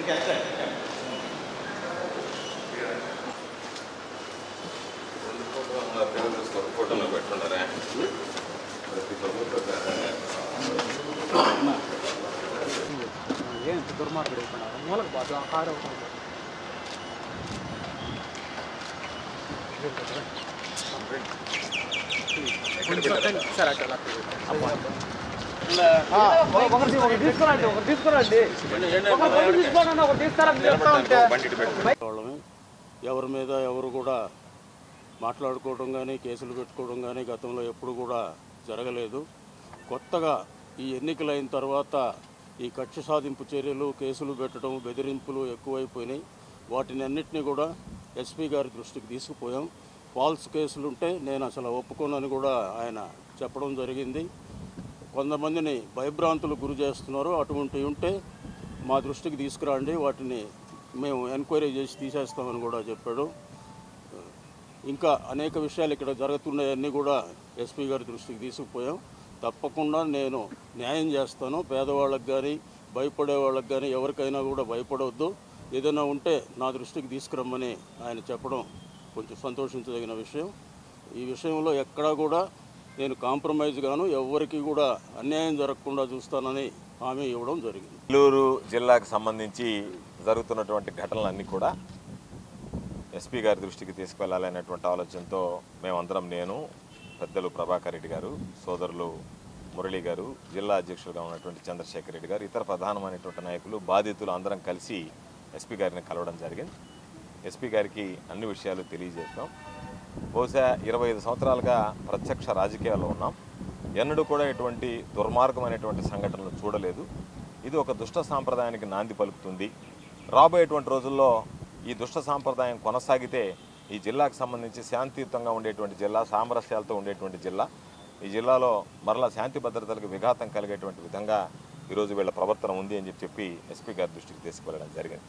ఫోటోలో పెట్టుకున్నారా ఏం దుర్మార్గుడు మూలకు బాధ కారు ఎవరి మీద ఎవరు కూడా మాట్లాడుకోవడం కానీ కేసులు పెట్టుకోవడం కానీ గతంలో ఎప్పుడు కూడా జరగలేదు. కొత్తగా ఈ ఎన్నికలైన తర్వాత ఈ కక్ష సాధింపు చర్యలు, కేసులు పెట్టడం, బెదిరింపులు ఎక్కువైపోయినాయి. వాటిని అన్నింటినీ కూడా ఎస్పీ గారి దృష్టికి తీసుకుపోయాం. ఫాల్స్ కేసులుంటే నేను అసలు ఒప్పుకోనని కూడా ఆయన చెప్పడం జరిగింది. కొంతమందిని భయభ్రాంతులు గురి చేస్తున్నారు, అటువంటివి ఉంటే మా దృష్టికి తీసుకురండి, వాటిని మేము ఎంక్వైరీ చేసి తీసేస్తామని కూడా చెప్పాడు. ఇంకా అనేక విషయాలు ఇక్కడ జరుగుతున్నాయన్నీ కూడా ఎస్పీ గారి దృష్టికి తీసుకుపోయాం. తప్పకుండా నేను న్యాయం చేస్తాను. పేదవాళ్ళకి కానీ భయపడే వాళ్ళకి కానీ ఎవరికైనా కూడా భయపడవద్దు. ఏదైనా ఉంటే నా దృష్టికి తీసుకురమ్మని ఆయన చెప్పడం కొంచెం సంతోషించదగిన విషయం. ఈ విషయంలో ఎక్కడా కూడా నేను కాంప్రమైజ్ గాను, ఎవరికి కూడా అన్యాయం జరగకుండా చూస్తానని హామీ ఇవ్వడం జరిగింది. నెల్లూరు జిల్లాకు సంబంధించి జరుగుతున్నటువంటి ఘటనలన్నీ కూడా ఎస్పీ గారి దృష్టికి తీసుకువెళ్ళాలనేటువంటి ఆలోచనతో మేమందరం, నేను, పెద్దలు ప్రభాకర్ రెడ్డి గారు, సోదరులు మురళి గారు, జిల్లా అధ్యక్షులుగా ఉన్నటువంటి చంద్రశేఖర్ రెడ్డి గారు, ఇతర ప్రధానమైనటువంటి నాయకులు, బాధితులు అందరం కలిసి ఎస్పీ గారిని కలవడం జరిగింది. ఎస్పీ గారికి అన్ని విషయాలు తెలియజేస్తాం. బహుశా 25 సంవత్సరాలుగా ప్రత్యక్ష రాజకీయాల్లో ఉన్నాం. ఎన్నడూ కూడా ఇటువంటి దుర్మార్గమైనటువంటి సంఘటనలు చూడలేదు. ఇది ఒక దుష్ట సాంప్రదాయానికి నాంది పలుకుతుంది. రాబోయేటువంటి రోజుల్లో ఈ దుష్ట సాంప్రదాయం కొనసాగితే ఈ జిల్లాకు సంబంధించి శాంతియుతంగా ఉండేటువంటి జిల్లా, సామరస్యాలతో ఉండేటువంటి జిల్లా, ఈ జిల్లాలో మరలా శాంతి భద్రతలకు విఘాతం కలిగేటువంటి విధంగా ఈరోజు వీళ్ళ ప్రవర్తన ఉంది అని చెప్పి ఎస్పీ గారి దృష్టికి తీసుకువెళ్ళడం జరిగింది.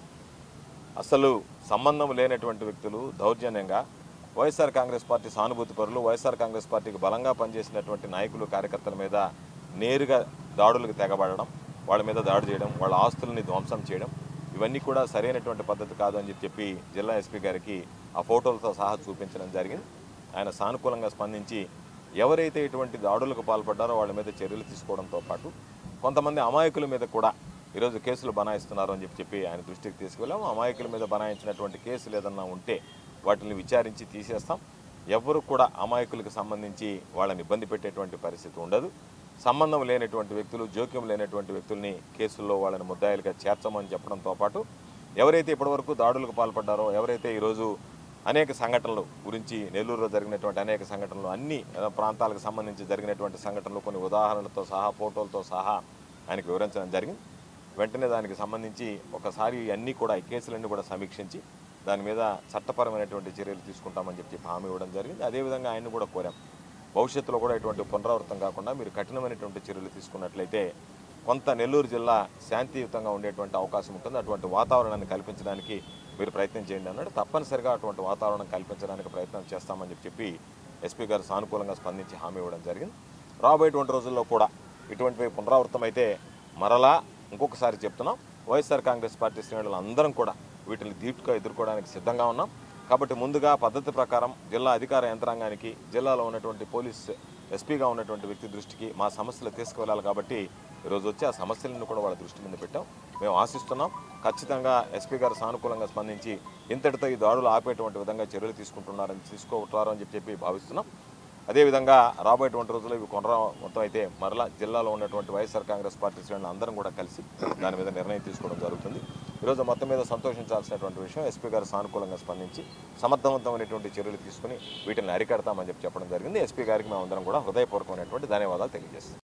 అసలు సంబంధం లేనటువంటి వ్యక్తులు దౌర్జన్యంగా వైఎస్ఆర్ కాంగ్రెస్ పార్టీ సానుభూతి పరులు, వైఎస్ఆర్ కాంగ్రెస్ పార్టీకి బలంగా పనిచేసినటువంటి నాయకులు, కార్యకర్తల మీద నేరుగా దాడులకు తెగబడడం, వాళ్ళ మీద దాడి చేయడం, వాళ్ళ ఆస్తుల్ని ధ్వంసం చేయడం, ఇవన్నీ కూడా సరైనటువంటి పద్ధతి కాదు అని చెప్పి జిల్లా ఎస్పీ గారికి ఆ ఫోటోలతో సహా చూపించడం జరిగింది. ఆయన సానుకూలంగా స్పందించి ఎవరైతే ఇటువంటి దాడులకు పాల్పడ్డారో వాళ్ళ మీద చర్యలు తీసుకోవడంతో పాటు కొంతమంది అమాయకుల మీద కూడా ఈరోజు కేసులు బనాయిస్తున్నారు అని చెప్పి ఆయన దృష్టికి తీసుకువెళ్ళాము. అమాయకుల మీద బనాయించినటువంటి కేసులు ఏదన్నా ఉంటే వాటిని విచారించి తీసేస్తాం. ఎవరు కూడా అమాయకులకు సంబంధించి వాళ్ళని ఇబ్బంది పెట్టేటువంటి పరిస్థితి ఉండదు. సంబంధం లేనటువంటి వ్యక్తులు, జోక్యం లేనటువంటి వ్యక్తుల్ని కేసుల్లో వాళ్ళని ముద్దాయిలుగా చేర్చమని చెప్పడంతో పాటు ఎవరైతే ఇప్పటివరకు దాడులకు పాల్పడ్డారో, ఎవరైతే ఈరోజు అనేక సంఘటనలు గురించి నెల్లూరులో జరిగినటువంటి అనేక సంఘటనలు, అన్ని ప్రాంతాలకు సంబంధించి జరిగినటువంటి సంఘటనలు కొన్ని ఉదాహరణలతో సహా, ఫోటోలతో సహా ఆయనకు వివరించడం జరిగింది. వెంటనే దానికి సంబంధించి ఒకసారి అన్నీ కూడా ఈ కేసులన్నీ కూడా సమీక్షించి దాని మీద చట్టపరమైనటువంటి చర్యలు తీసుకుంటామని చెప్పి హామీ ఇవ్వడం జరిగింది. అదేవిధంగా ఆయన్ని కూడా కోరాం, భవిష్యత్తులో కూడా ఇటువంటి పునరావృతం కాకుండా మీరు కఠినమైనటువంటి చర్యలు తీసుకున్నట్లయితే కొంత నెల్లూరు జిల్లా శాంతియుతంగా ఉండేటువంటి అవకాశం ఉంటుంది. అటువంటి వాతావరణాన్ని కల్పించడానికి మీరు ప్రయత్నం చేయండి అన్నాడు. తప్పనిసరిగా అటువంటి వాతావరణం కల్పించడానికి ప్రయత్నం చేస్తామని చెప్పి ఎస్పీ గారు సానుకూలంగా స్పందించి హామీ ఇవ్వడం జరిగింది. రాబోయేటువంటి రోజుల్లో కూడా ఇటువంటివి పునరావృతం అయితే మరలా ఇంకొకసారి చెప్తున్నాం, వైఎస్ఆర్ కాంగ్రెస్ పార్టీ శ్రేణులు అందరం కూడా వీటిని ధీటుగా ఎదుర్కోవడానికి సిద్ధంగా ఉన్నాం. కాబట్టి ముందుగా పద్ధతి ప్రకారం జిల్లా అధికార యంత్రాంగానికి, జిల్లాలో ఉన్నటువంటి పోలీస్ ఎస్పీగా ఉన్నటువంటి వ్యక్తి దృష్టికి మా సమస్యలు తీసుకువెళ్ళాలి. కాబట్టి ఈరోజు వచ్చి ఆ సమస్యలను కూడా వాళ్ళ దృష్టి మీద పెట్టాం. మేము ఆశిస్తున్నాం ఖచ్చితంగా ఎస్పీ గారు సానుకూలంగా స్పందించి ఇంతటితో ఈ దాడులు ఆపేటువంటి విధంగా చర్యలు తీసుకుంటారు అని చెప్పి భావిస్తున్నాం. అదేవిధంగా రాబోయేటువంటి రోజుల్లో ఇవి మొత్తం అయితే మరలా జిల్లాలో ఉన్నటువంటి వైఎస్ఆర్ కాంగ్రెస్ పార్టీ శ్రేణులు అందరం కూడా కలిసి దాని మీద నిర్ణయం తీసుకోవడం జరుగుతుంది. ఈరోజు మొత్తం మీద సంతోషించాల్సినటువంటి విషయం, ఎస్పీ గారు సానుకూలంగా స్పందించి సమర్థవంతమైనటువంటి చర్యలు తీసుకుని వీటిని అరికడతామని చెప్పడం జరిగింది. ఎస్పీ గారికి మేమందరం కూడా హృదయపూర్వకమైనటువంటి ధన్యవాదాలు తెలియజేస్తాం.